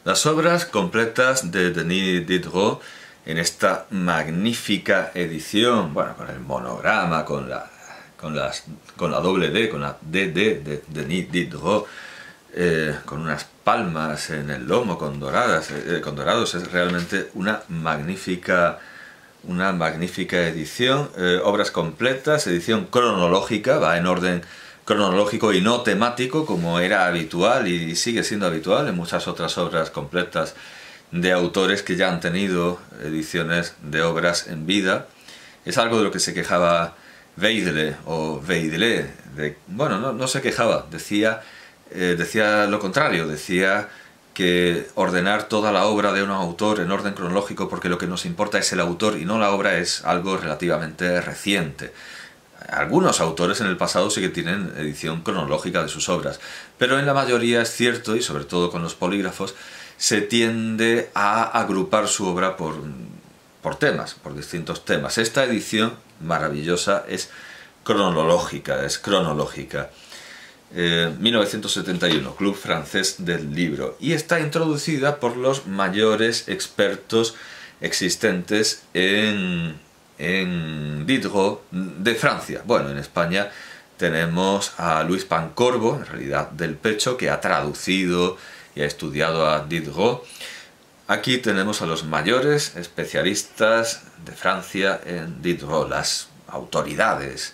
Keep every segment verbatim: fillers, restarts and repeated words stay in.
Las obras completas de Denis Diderot en esta magnífica edición, bueno, con el monograma, con la, con las, con la doble D, con la D D de Denis Diderot, eh, con unas palmas en el lomo con doradas, eh, con dorados, es realmente una magnífica, una magnífica edición. Eh, obras completas, edición cronológica, va en orden cronológico y no temático, como era habitual y sigue siendo habitual en muchas otras obras completas de autores que ya han tenido ediciones de obras en vida. Es algo de lo que se quejaba Weidle o Weidle. De, bueno, no, no se quejaba, decía, eh, decía lo contrario, decía que ordenar toda la obra de un autor en orden cronológico, porque lo que nos importa es el autor y no la obra, es algo relativamente reciente. Algunos autores en el pasado sí que tienen edición cronológica de sus obras, pero en la mayoría es cierto, y sobre todo con los polígrafos, se tiende a agrupar su obra por, por temas, por distintos temas. Esta edición maravillosa es cronológica, es cronológica. Eh, mil novecientos setenta y uno, Club Francés del Libro, y está introducida por los mayores expertos existentes en... en Diderot de Francia. Bueno, en España tenemos a Luis Pancorbo, en realidad del Pecho, que ha traducido y ha estudiado a Diderot. Aquí tenemos a los mayores especialistas de Francia en Diderot, las autoridades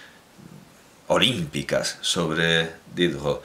olímpicas sobre Diderot.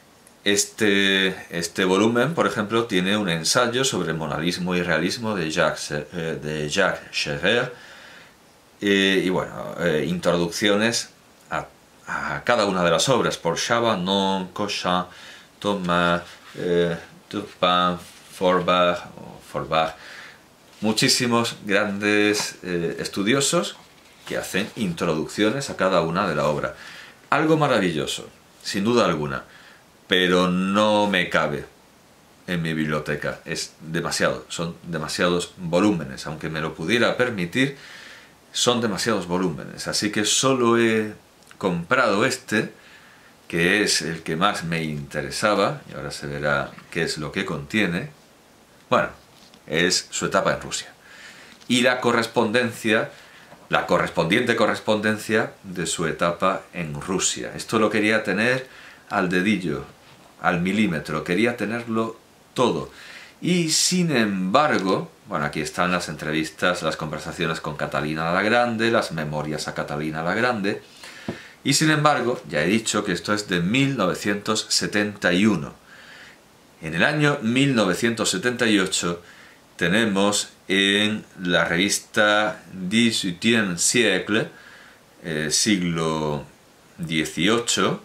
Este, este volumen, por ejemplo, tiene un ensayo sobre monalismo y realismo de Jacques, de Jacques Chérère, Eh, y bueno, eh, introducciones a, a cada una de las obras por Chavanon, Cochin, Thomas, eh, Turpin, Forbach, o Forbach, muchísimos grandes eh, estudiosos que hacen introducciones a cada una de la obra. Algo maravilloso, sin duda alguna, pero no me cabe en mi biblioteca, es demasiado, son demasiados volúmenes, aunque me lo pudiera permitir. Son demasiados volúmenes, así que solo he comprado este, que es el que más me interesaba, y ahora se verá qué es lo que contiene. Bueno, es su etapa en Rusia. Y la correspondencia, la correspondiente correspondencia de su etapa en Rusia. Esto lo quería tener al dedillo, al milímetro, quería tenerlo todo. Y sin embargo, bueno, aquí están las entrevistas, las conversaciones con Catalina la Grande, las memorias a Catalina la Grande. Y sin embargo, ya he dicho que esto es de mil novecientos setenta y uno. En el año mil novecientos setenta y ocho tenemos en la revista dix-huitième siècle, eh, siglo dieciocho,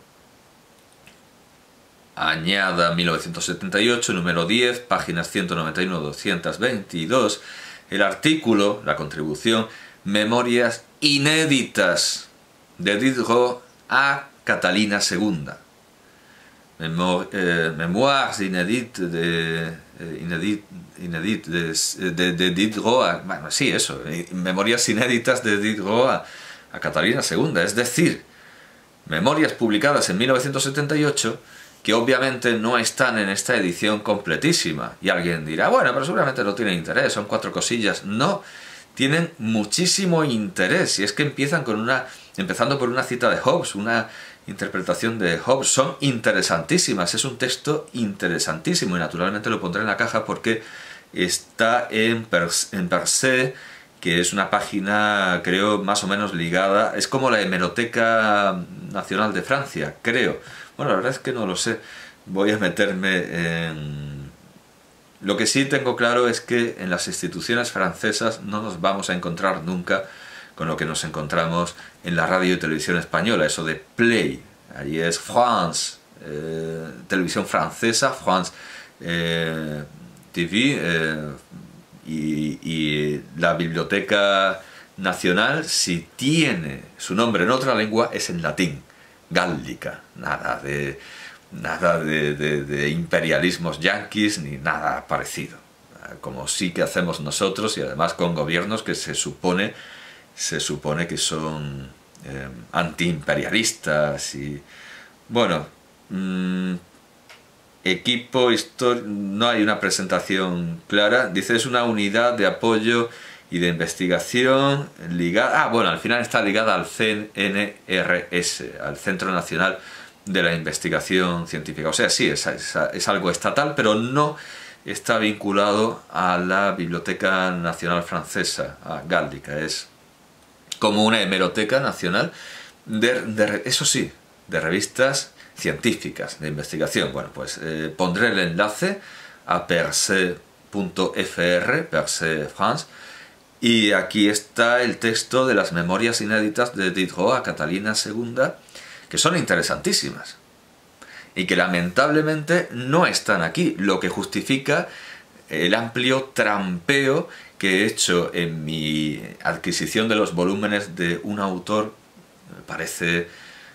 añada mil novecientos setenta y ocho, número diez, páginas ciento noventa y uno a doscientos veintidós, el artículo, la contribución, Memorias inéditas de Diderot a Catalina segunda. Memo, eh, Memoires inédites de, eh, inédit, inédit de, de, de Diderot a, bueno, sí, eso, Memorias inéditas de Diderot a, a Catalina segunda, es decir, memorias publicadas en mil novecientos setenta y ocho que obviamente no están en esta edición completísima. Y alguien dirá, bueno, pero seguramente no tiene interés, son cuatro cosillas. No, tienen muchísimo interés, y es que empiezan con una, empezando por una cita de Hobbes, una interpretación de Hobbes. Son interesantísimas, es un texto interesantísimo, y naturalmente lo pondré en la caja porque está en per, en per se, que es una página, creo, más o menos ligada, es como la Hemeroteca Nacional de Francia, creo. Bueno, la verdad es que no lo sé, voy a meterme en... Lo que sí tengo claro es que en las instituciones francesas no nos vamos a encontrar nunca con lo que nos encontramos en la radio y televisión española, eso de Play, ahí es France, eh, televisión francesa, France eh, T V, eh, y, y la Biblioteca Nacional, si tiene su nombre en otra lengua, es en latín. Gálica, nada de nada de, de, de imperialismos yanquis ni nada parecido, como sí que hacemos nosotros, y además con gobiernos que se supone se supone que son eh, antiimperialistas. Y bueno, mmm, equipo, no hay una presentación clara. Dice, es una unidad de apoyo y de investigación ligada... Ah, bueno, al final está ligada al C N R S, al Centro Nacional de la Investigación Científica. O sea, sí, es, es, es algo estatal, pero no está vinculado a la Biblioteca Nacional Francesa, a Gallica. Es como una hemeroteca nacional, de, de, eso sí, de revistas científicas, de investigación. Bueno, pues eh, pondré el enlace a perse punto f r, Perse France, y aquí está el texto de las memorias inéditas de Diderot a Catalina segunda, que son interesantísimas y que lamentablemente no están aquí, lo que justifica el amplio trampeo que he hecho en mi adquisición de los volúmenes de un autor, me parece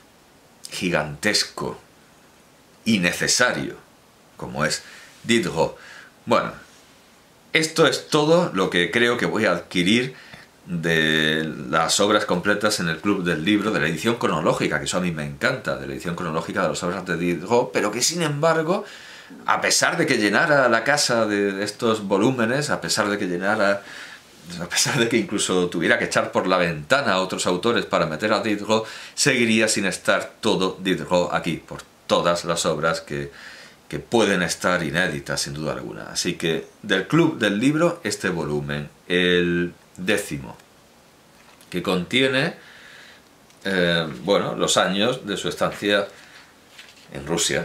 gigantesco y necesario, como es Diderot. Bueno, esto es todo lo que creo que voy a adquirir de las obras completas en el Club del Libro, de la edición cronológica, que eso a mí me encanta, de la edición cronológica de las obras de Diderot, pero que sin embargo, a pesar de que llenara la casa de estos volúmenes, a pesar de que llenara, a pesar de que incluso tuviera que echar por la ventana a otros autores para meter a Diderot, seguiría sin estar todo Diderot aquí, por todas las obras que, que pueden estar inéditas, sin duda alguna. Así que del Club del Libro, este volumen, el décimo, que contiene eh, bueno, los años de su estancia en Rusia.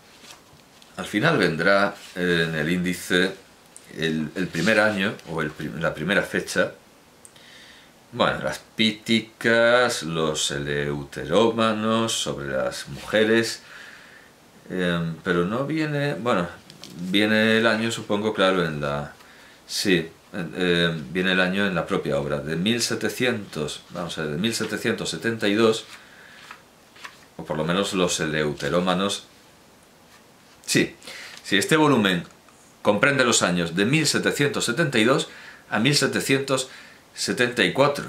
Al final vendrá eh, en el índice el, el primer año, o el, la primera fecha, bueno, las píticas, los eleuterómanos, sobre las mujeres, eh, pero no viene, bueno, viene el año, supongo, claro, en la, sí, eh, viene el año en la propia obra, de mil setecientos, vamos a ver, de mil setecientos setenta y dos, o por lo menos los eleuterómanos. Sí, sí, este volumen comprende los años de mil setecientos setenta y dos a mil setecientos setenta y cuatro.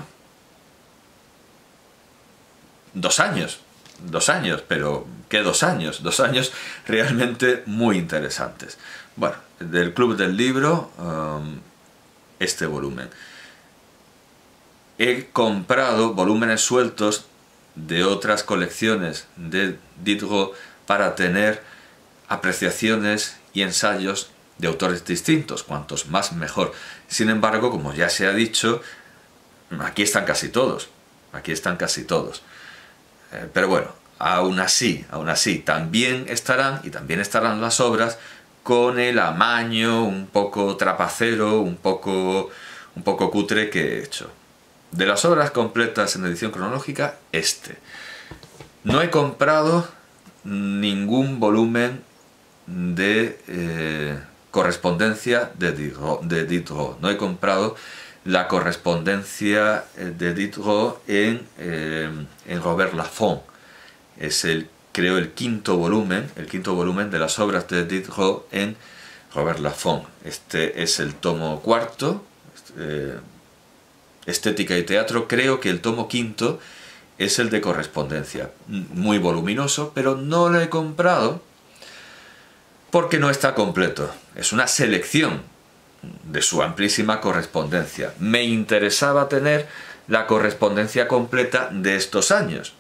Dos años, dos años, pero ¿qué dos años? Dos años realmente muy interesantes. Bueno, del Club del Libro, um, este volumen. He comprado volúmenes sueltos de otras colecciones de Diderot para tener apreciaciones y ensayos de autores distintos, cuantos más mejor. Sin embargo, como ya se ha dicho, aquí están casi todos, aquí están casi todos. Eh, pero bueno, aún así, aún así, también estarán, y también estarán las obras con el amaño un poco trapacero, un poco, un poco cutre que he hecho. De las obras completas en edición cronológica, este. No he comprado ningún volumen de eh, correspondencia de Diderot, de Diderot. No he comprado la correspondencia de Diderot en, eh, en Robert Laffont. Es el, creo, el quinto volumen, el quinto volumen de las obras de Diderot en Robert Laffont. Este es el tomo cuarto, eh, Estética y Teatro. Creo que el tomo quinto es el de correspondencia, muy voluminoso, pero no lo he comprado porque no está completo. Es una selección de su amplísima correspondencia. Me interesaba tener la correspondencia completa de estos años,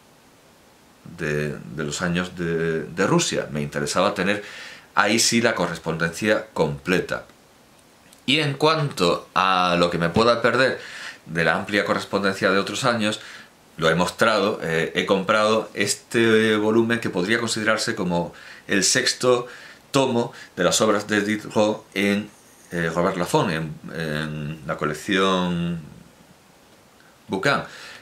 de, de los años de, de Rusia. Me interesaba tener ahí sí la correspondencia completa. Y en cuanto a lo que me pueda perder de la amplia correspondencia de otros años, lo he mostrado, eh, he comprado este volumen que podría considerarse como el sexto tomo de las obras de Diderot en eh, Robert Laffont, en, en la colección Buchan.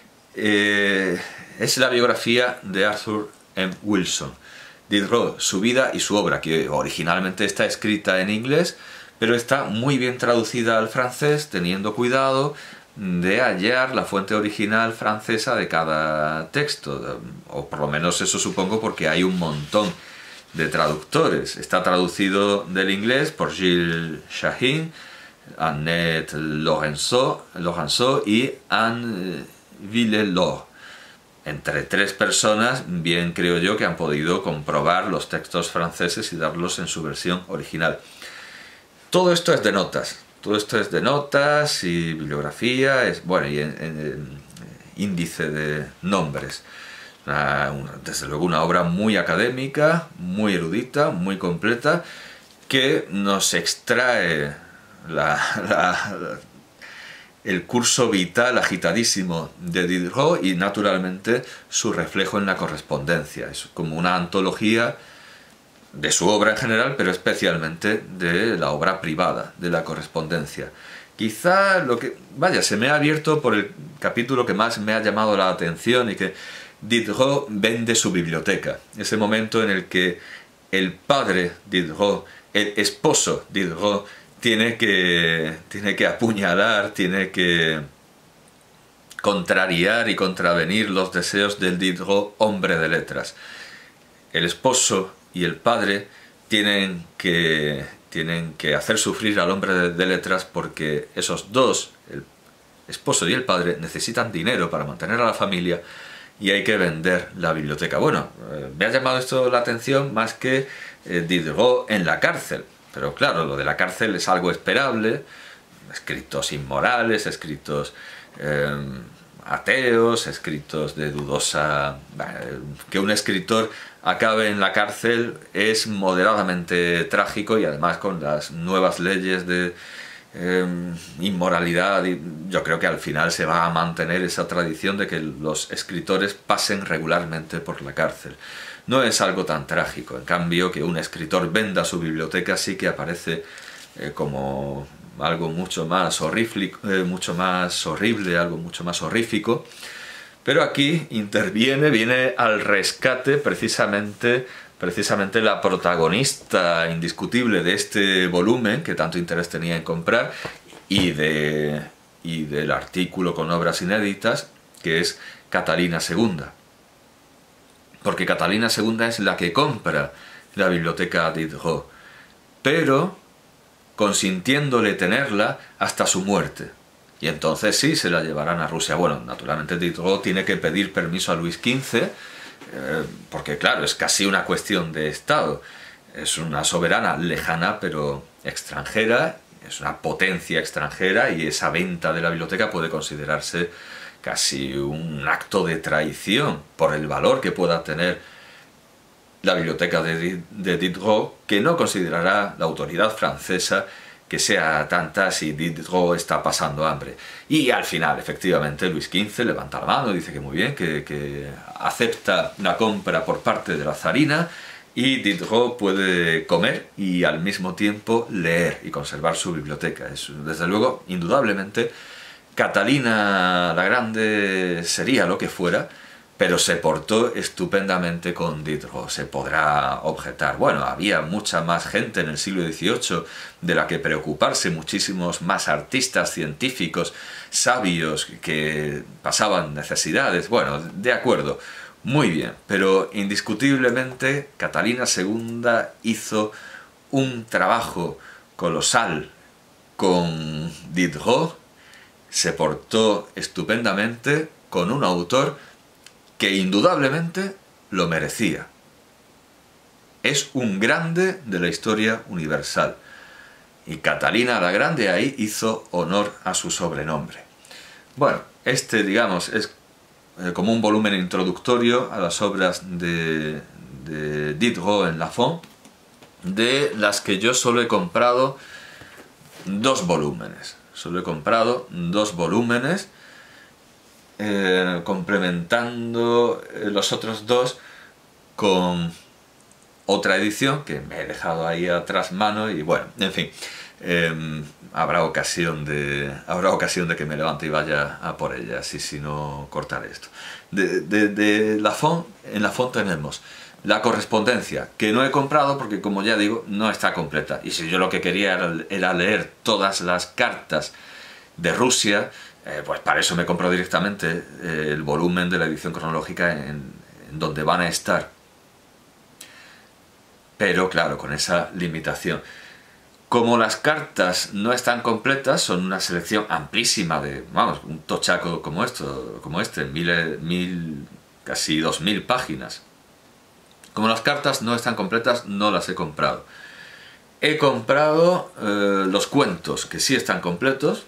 Eh, es la biografía de Arthur M. Wilson. Diderot, su vida y su obra, que originalmente está escrita en inglés, pero está muy bien traducida al francés, teniendo cuidado de hallar la fuente original francesa de cada texto, o por lo menos eso supongo, porque hay un montón de traductores. Está traducido del inglés por Gilles Shahin, Annette Laurenceau, Laurenceau y Anne Villelor. entre tres personas, bien creo yo que han podido comprobar los textos franceses y darlos en su versión original. Todo esto es de notas, todo esto es de notas y bibliografía, es, bueno, y en, en, en índice de nombres. Una, una, desde luego una obra muy académica, muy erudita, muy completa, que nos extrae la, la, la, el curso vital agitadísimo de Diderot y naturalmente su reflejo en la correspondencia. Es como una antología de su obra en general, pero especialmente de la obra privada, de la correspondencia. Quizá lo que... Vaya, se me ha abierto por el capítulo que más me ha llamado la atención y que Diderot vende su biblioteca. Ese momento en el que el padre Diderot, el esposo Diderot, tiene que, tiene que apuñalar, tiene que contrariar y contravenir los deseos del Diderot hombre de letras. El esposo y el padre tienen que, tienen que hacer sufrir al hombre de, de letras porque esos dos, el esposo y el padre, necesitan dinero para mantener a la familia y hay que vender la biblioteca. Bueno, eh, me ha llamado esto la atención más que eh, Diderot en la cárcel. Pero claro, lo de la cárcel es algo esperable, escritos inmorales, escritos eh, ateos, escritos de dudosa... Eh, que un escritor acabe en la cárcel es moderadamente trágico y además con las nuevas leyes de eh, inmoralidad, y yo creo que al final se va a mantener esa tradición de que los escritores pasen regularmente por la cárcel. No es algo tan trágico, en cambio que un escritor venda su biblioteca sí que aparece eh, como algo mucho más, horrible, eh, mucho más horrible, algo mucho más horrífico. Pero aquí interviene, viene al rescate precisamente, precisamente la protagonista indiscutible de este volumen, que tanto interés tenía en comprar, y, de, y del artículo con obras inéditas, que es Catalina segunda. Porque Catalina segunda es la que compra la biblioteca Diderot, pero consintiéndole tenerla hasta su muerte. Y entonces sí, se la llevarán a Rusia. Bueno, naturalmente Diderot tiene que pedir permiso a Luis quince, eh, porque claro, es casi una cuestión de Estado. Es una soberana lejana, pero extranjera, es una potencia extranjera, y esa venta de la biblioteca puede considerarse casi un acto de traición por el valor que pueda tener la biblioteca de, de Diderot, que no considerará la autoridad francesa que sea tanta si Diderot está pasando hambre. Y al final, efectivamente, Luis quince levanta la mano, dice que muy bien, que, que acepta la compra por parte de la zarina, y Diderot puede comer y al mismo tiempo leer y conservar su biblioteca. Es, desde luego, indudablemente, Catalina la Grande sería lo que fuera, pero se portó estupendamente con Diderot. Se podrá objetar, bueno, había mucha más gente en el siglo dieciocho de la que preocuparse, muchísimos más artistas, científicos, sabios que pasaban necesidades. Bueno, de acuerdo, muy bien, pero indiscutiblemente Catalina segunda hizo un trabajo colosal con Diderot, se portó estupendamente con un autor que indudablemente lo merecía. Es un grande de la historia universal. Y Catalina la Grande ahí hizo honor a su sobrenombre. Bueno, este, digamos, es eh, como un volumen introductorio a las obras de, de Diderot en Lafon, de las que yo solo he comprado dos volúmenes. Solo he comprado dos volúmenes, eh, complementando los otros dos con otra edición que me he dejado ahí atrás mano, y bueno, en fin, eh, habrá ocasión de habrá ocasión de que me levante y vaya a por ella, así si no cortaré esto. De, de, de Lafon, en Lafon tenemos la correspondencia, que no he comprado porque, como ya digo, no está completa. Y si yo lo que quería era, era leer todas las cartas de Rusia, eh, pues para eso me compro directamente eh, el volumen de la edición cronológica en, en donde van a estar. Pero claro, con esa limitación. Como las cartas no están completas, son una selección amplísima de, vamos, un tochaco como esto, como este, mil, mil casi dos mil páginas. Como las cartas no están completas, no las he comprado. He comprado eh, los cuentos, que sí están completos.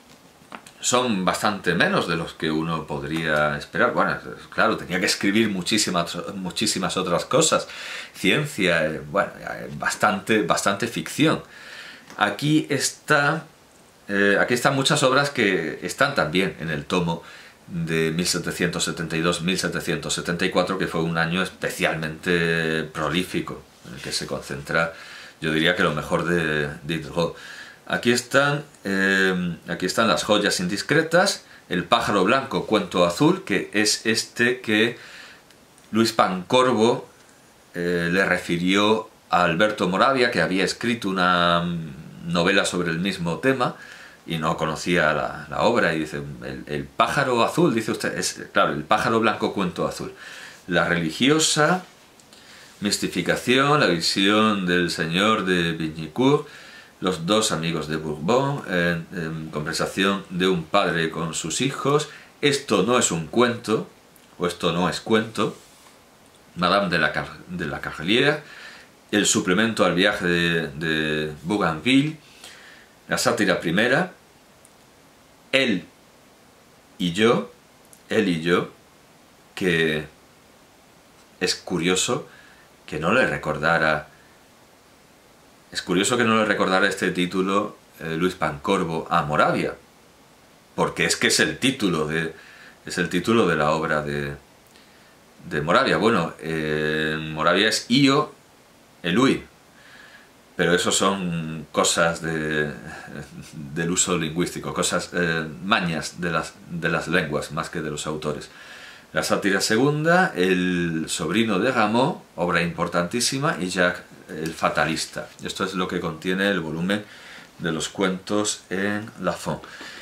Son bastante menos de los que uno podría esperar. Bueno, claro, tenía que escribir muchísimas, muchísimas otras cosas. Ciencia, eh, bueno, eh, bastante, bastante ficción. Aquí está, eh, aquí están muchas obras que están también en el tomo de mil setecientos setenta y dos a mil setecientos setenta y cuatro, que fue un año especialmente prolífico, en el que se concentra, yo diría que lo mejor de Diderot. Aquí están, eh, aquí están Las joyas indiscretas, El pájaro blanco, cuento azul, que es este que Luis Pancorbo eh, le refirió a Alberto Moravia, que había escrito una novela sobre el mismo tema y no conocía la, la obra, y dice, el, el pájaro azul, dice usted, es claro, El pájaro blanco, cuento azul. La religiosa, Mistificación, La visión del señor de Vignicourt, Los dos amigos de Bourbon, en, en conversación de un padre con sus hijos, Esto no es un cuento, o Esto no es cuento, Madame de la, de la Carlière, El suplemento al viaje de, de Bougainville, La sátira primera, Él y yo, Él y yo, que es curioso que no le recordara Es curioso que no le recordara este título eh, Luis Pancorbo a Moravia, porque es que es el título de, es el título de la obra de, de Moravia. Bueno, eh, Moravia es Io e lui, pero eso son cosas de, del uso lingüístico, cosas, eh, mañas de las, de las lenguas, más que de los autores. La sátira segunda, El sobrino de Rameau, obra importantísima, y Jacques el fatalista. Esto es lo que contiene el volumen de los cuentos en Lafon.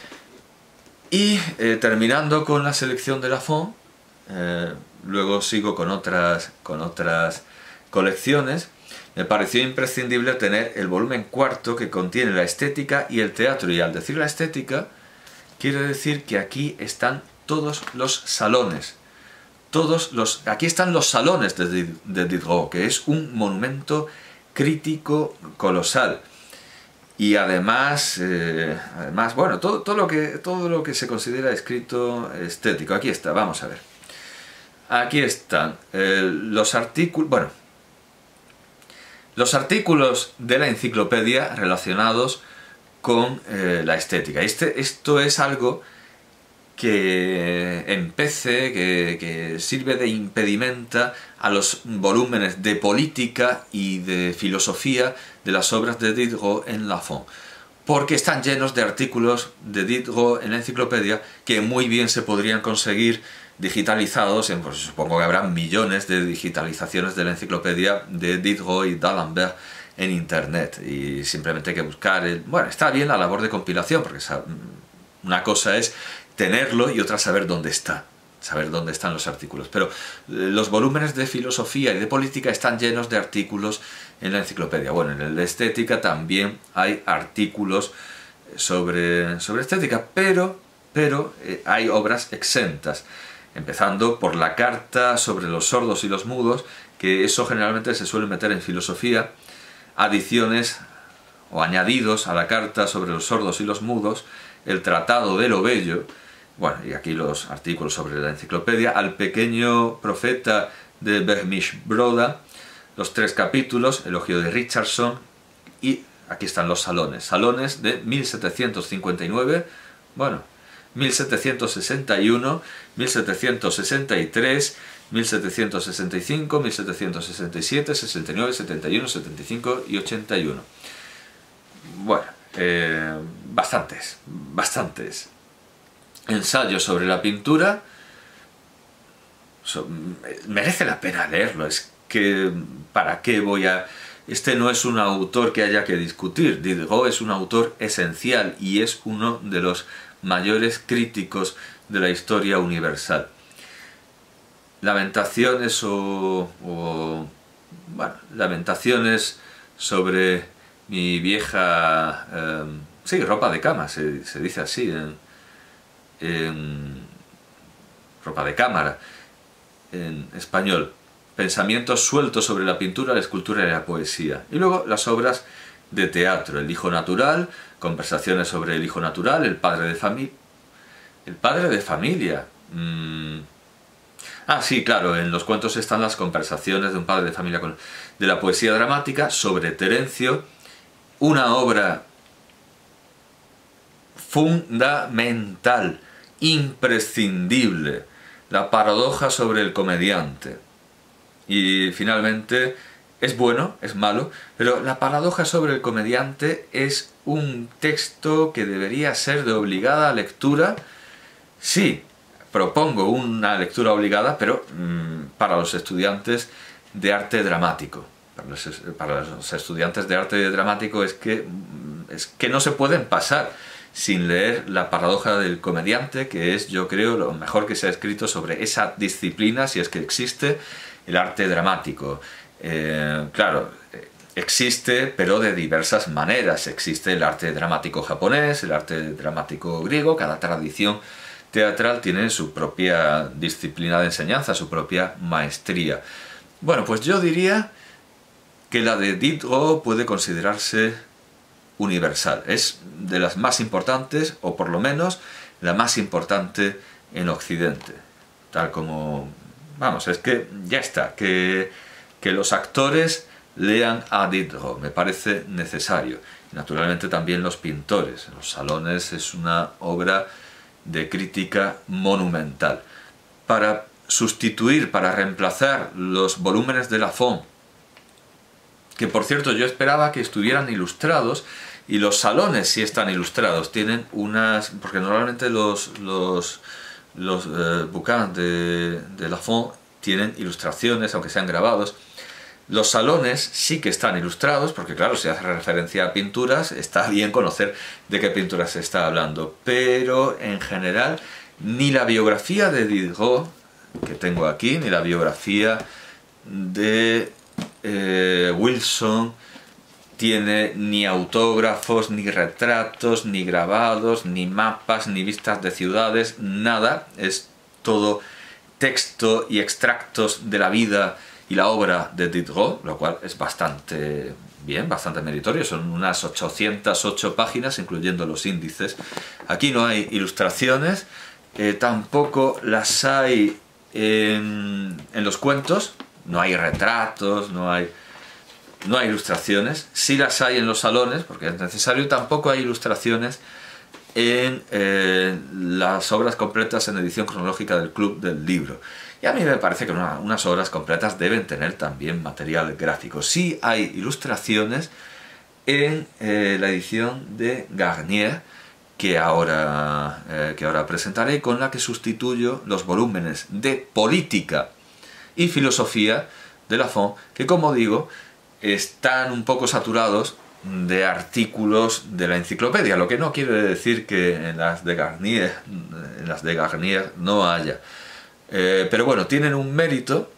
Y eh, terminando con la selección de Lafon, eh, luego sigo con otras, con otras colecciones. Me pareció imprescindible tener el volumen cuarto, que contiene la estética y el teatro, y al decir la estética quiere decir que aquí están todos los salones. Todos los, aquí están los salones de, de Diderot, que es un monumento crítico colosal. Y además, eh, además bueno, todo, todo, lo que, todo lo que se considera escrito estético. Aquí está, vamos a ver. Aquí están eh, los artículos, bueno, los artículos de la enciclopedia relacionados con eh, la estética. Este, esto es algo que empece, que, que sirve de impedimenta a los volúmenes de política y de filosofía de las obras de Diderot en Lafon, porque están llenos de artículos de Diderot en la enciclopedia que muy bien se podrían conseguir digitalizados, en, pues supongo que habrá millones de digitalizaciones de la enciclopedia de Diderot y d'Alembert en internet, y simplemente hay que buscar el, bueno, está bien la labor de compilación, porque esa, una cosa es tenerlo y otra saber dónde está, saber dónde están los artículos. Pero los volúmenes de filosofía y de política están llenos de artículos en la enciclopedia. Bueno, en el de estética también hay artículos sobre, sobre estética, pero, pero eh, hay obras exentas, empezando por la carta sobre los sordos y los mudos, que eso generalmente se suele meter en filosofía, adiciones o añadidos a la carta sobre los sordos y los mudos, el tratado de lo bello, bueno, y aquí los artículos sobre la enciclopedia, Al pequeño profeta de Bermisch-Broda, los tres capítulos, Elogio de Richardson, y aquí están los salones, salones de mil setecientos cincuenta y nueve, bueno, mil setecientos sesenta y uno, mil setecientos sesenta y tres, mil setecientos sesenta y cinco, mil setecientos sesenta y siete, sesenta y nueve, setenta y uno, setenta y cinco y ochenta y uno. Bueno, eh, bastantes, bastantes. Ensayo sobre la pintura, so, merece la pena leerlo, es que ¿para qué voy a...? Este no es un autor que haya que discutir, Diderot es un autor esencial y es uno de los mayores críticos de la historia universal. Lamentaciones o... o bueno, lamentaciones sobre mi vieja... Eh, sí, ropa de cama, se, se dice así, en, en ropa de cámara. en español, pensamientos sueltos sobre la pintura, la escultura y la poesía. Y luego las obras de teatro, El hijo natural, conversaciones sobre el hijo natural, El padre de familia. El padre de familia. Mm. Ah, sí, claro, en los cuentos están las conversaciones de un padre de familia con... de la poesía dramática sobre Terencio, una obra fundamental, imprescindible, la paradoja sobre el comediante. Y finalmente, es bueno, es malo, pero la paradoja sobre el comediante es un texto que debería ser de obligada lectura. Sí, propongo una lectura obligada, pero mmm, para los estudiantes de arte dramático. Para los, para los estudiantes de arte dramático es que, es que no se pueden pasar sin leer La paradoja del comediante, que es, yo creo, lo mejor que se ha escrito sobre esa disciplina, si es que existe, el arte dramático. Eh, claro, existe, pero de diversas maneras. Existe el arte dramático japonés, el arte dramático griego, cada tradición teatral tiene su propia disciplina de enseñanza, su propia maestría. Bueno, pues yo diría que la de Diderot puede considerarse universal. Es de las más importantes, o por lo menos la más importante en Occidente. Tal como... Vamos, es que ya está, que, que los actores lean a Diderot, me parece necesario. Naturalmente también los pintores. Los salones es una obra de crítica monumental. Para sustituir, para reemplazar los volúmenes de Lafon, que por cierto yo esperaba que estuvieran ilustrados, y los salones sí están ilustrados, tienen unas... porque normalmente los, los, los eh, bouquins de, de Lafon tienen ilustraciones, aunque sean grabados. Los salones sí que están ilustrados, porque claro, si hace referencia a pinturas, está bien conocer de qué pinturas se está hablando, pero en general ni la biografía de Diderot, que tengo aquí, ni la biografía de eh, Wilson, tiene ni autógrafos, ni retratos, ni grabados, ni mapas, ni vistas de ciudades, nada. Es todo texto y extractos de la vida y la obra de Diderot, lo cual es bastante bien, bastante meritorio. Son unas ochocientas ocho páginas, incluyendo los índices. Aquí no hay ilustraciones, eh, tampoco las hay en, en los cuentos, no hay retratos, no hay... No hay ilustraciones, sí las hay en los salones, porque es necesario, tampoco hay ilustraciones en eh, las obras completas en edición cronológica del Club del Libro. Y a mí me parece que una, unas obras completas deben tener también material gráfico. Sí hay ilustraciones en eh, la edición de Garnier, que ahora, eh, que ahora presentaré, con la que sustituyo los volúmenes de política y filosofía de Lafon, que como digo, están un poco saturados de artículos de la enciclopedia, lo que no quiere decir que en las de Garnier, en las de Garnier no haya. Eh, pero bueno, tienen un mérito,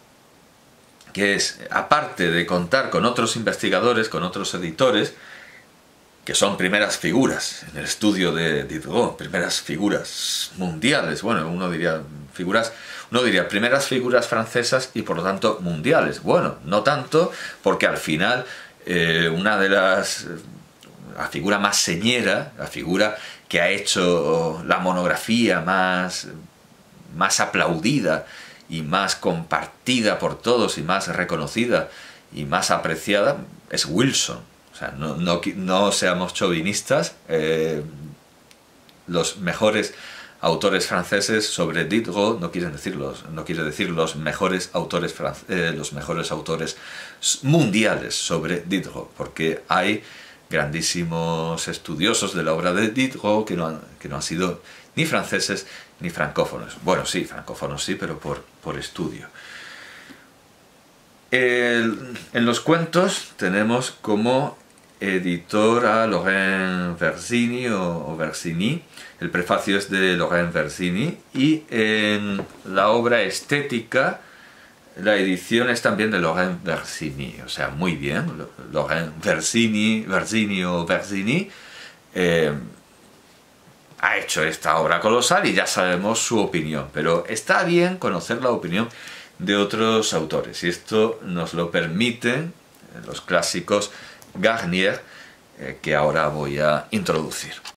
que es, aparte de contar con otros investigadores, con otros editores, que son primeras figuras en el estudio de Diderot, primeras figuras mundiales, bueno, uno diría figuras, uno diría primeras figuras francesas y por lo tanto mundiales. Bueno, no tanto, porque al final eh, una de las, la figura más señera, la figura que ha hecho la monografía más, más aplaudida y más compartida por todos y más reconocida y más apreciada, es Wilson. O sea, no, no, no seamos chauvinistas, eh, los mejores autores franceses sobre Diderot no quieren decir los, no quiere decir los mejores autores eh, los mejores autores mundiales sobre Diderot, porque hay grandísimos estudiosos de la obra de Diderot que no han, que no han sido ni franceses ni francófonos. Bueno, sí, francófonos sí, pero por, por estudio. El, en los cuentos tenemos como editor a Laurent Versini o, o Versini. El prefacio es de Laurent Versini, y en la obra estética la edición es también de Laurent Versini. O sea, muy bien, Laurent Versini, Versini o Versini eh, ha hecho esta obra colosal y ya sabemos su opinión, pero está bien conocer la opinión de otros autores. Y esto nos lo permiten los clásicos Garnier, eh, que ahora voy a introducir.